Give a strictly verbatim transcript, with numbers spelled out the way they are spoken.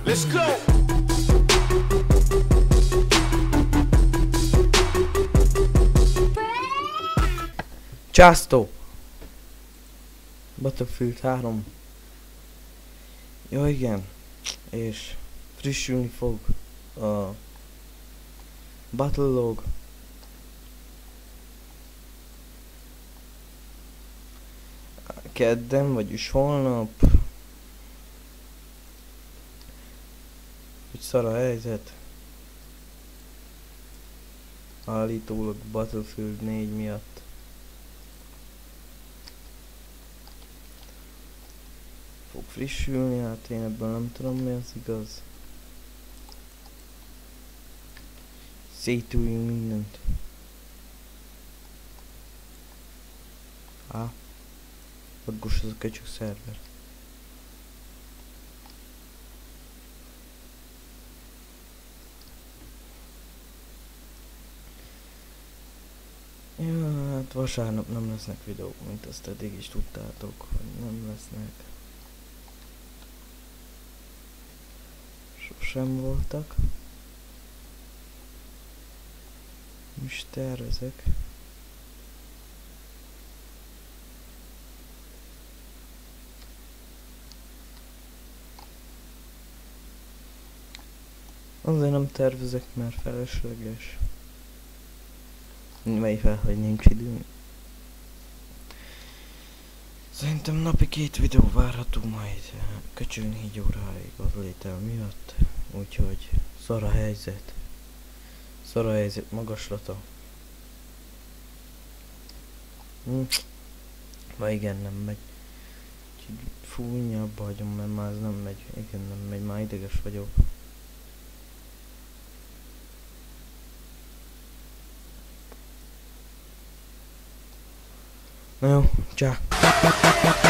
Let's go! Császtó! Battlefield három. Jó, igen. És frissülni fog a Battle Log. Kedden, vagyis holnap. Hogy szar a helyzet. Állítólag Battlefield négy miatt. Fog frissülni, hát én ebből nem tudom, mi az igaz. Szétüljünk mindent. Á, laggos az a köcsög szerver. Ja, hát vasárnap nem lesznek videók, mint azt eddig is tudtátok, hogy nem lesznek. Sosem voltak. Most tervezek. Azért nem tervezek, mert felesleges. Mely fel, hogy nincs idő. Szerintem napi két videó várható majd köcsög négy óráig az létel miatt. Úgyhogy szar a helyzet. Szar a helyzet magaslata. Hm. Ma igen, nem megy. Fújni abba hagyom, mert már ez nem megy. Igen, nem megy, már ideges vagyok. Na jó, csá!